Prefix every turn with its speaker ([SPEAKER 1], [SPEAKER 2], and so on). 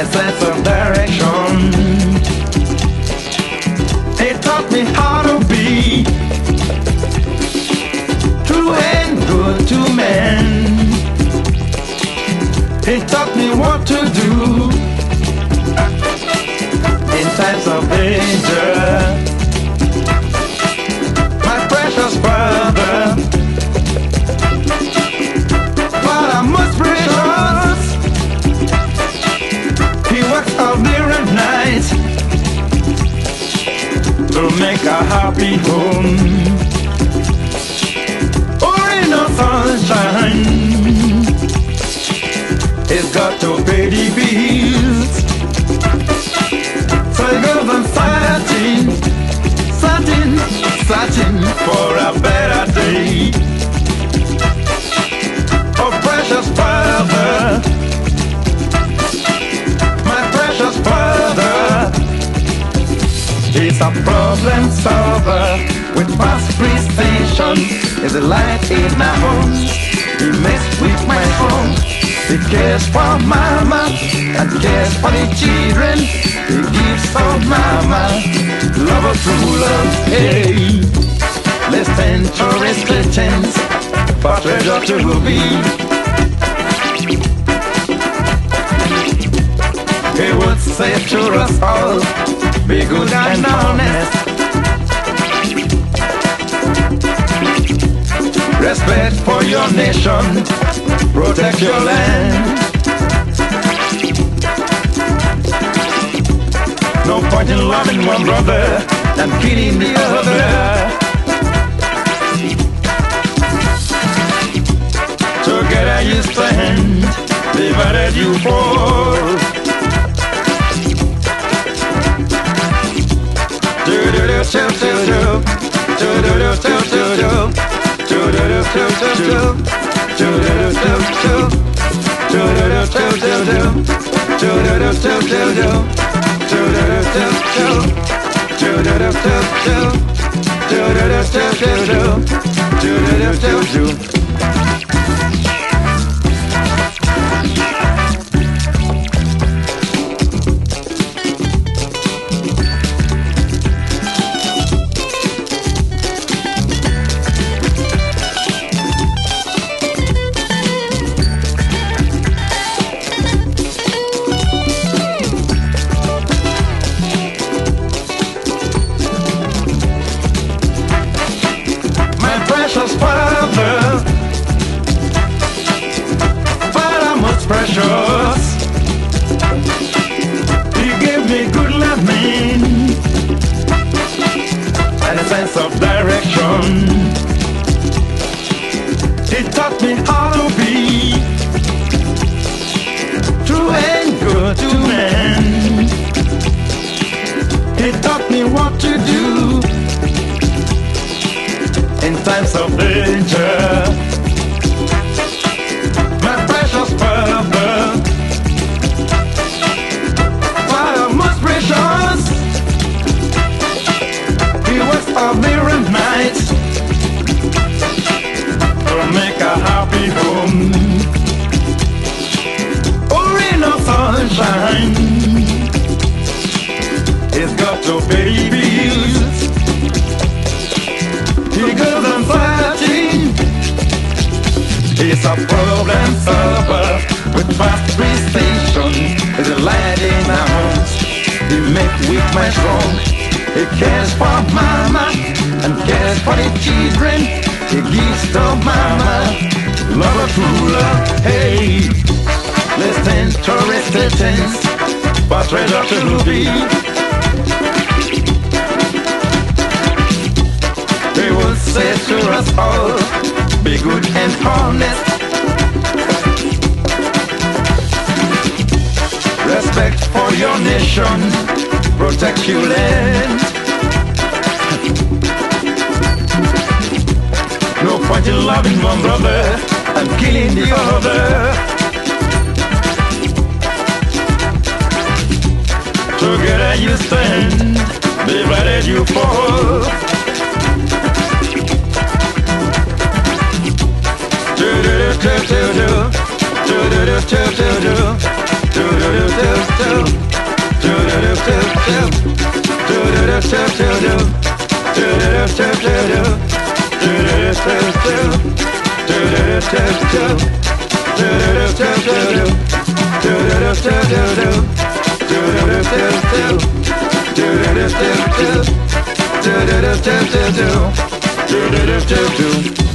[SPEAKER 1] sense of direction. It taught me how to be true and good to men. It taught me what to do in times of danger. My precious brother, but I'm most precious. He works all day and night to make a happy home. Or in the sunshine, he's got to pay the bills. So he goes on searching for a better day. Oh precious father, my precious father, he's a problem solver with fast precision. He's a light in my homes. He makes with my phone. He cares for mama and cares for the children. He gives for mama love of true love. Hey, listen to his greetings, for treasure to be. He would say to us all, be good and honest. Respect for your nation, protect your land. No point in loving one brother and killing the other. Together you stand, divided you fall. Protect your land. No point in loving one brother and killing the other. Together you stand, divided you fall. Do do do do do do do do do do do. do.